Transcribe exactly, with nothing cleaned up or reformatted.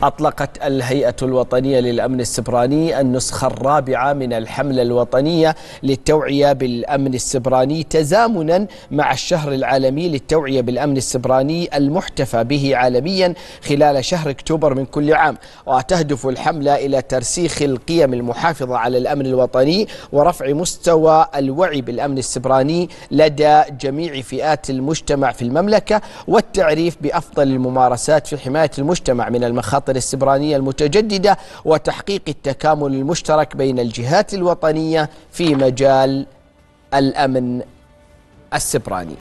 أطلقت الهيئة الوطنية للأمن السبراني النسخة الرابعة من الحملة الوطنية للتوعية بالأمن السبراني تزامنا مع الشهر العالمي للتوعية بالأمن السبراني المحتفى به عالميا خلال شهر أكتوبر من كل عام. وتهدف الحملة إلى ترسيخ القيم المحافظة على الأمن الوطني ورفع مستوى الوعي بالأمن السبراني لدى جميع فئات المجتمع في المملكة، والتعريف بأفضل الممارسات في حماية المجتمع من المخاطر السبرانية المتجددة وتحقيق التكامل المشترك بين الجهات الوطنية في مجال الأمن السبراني.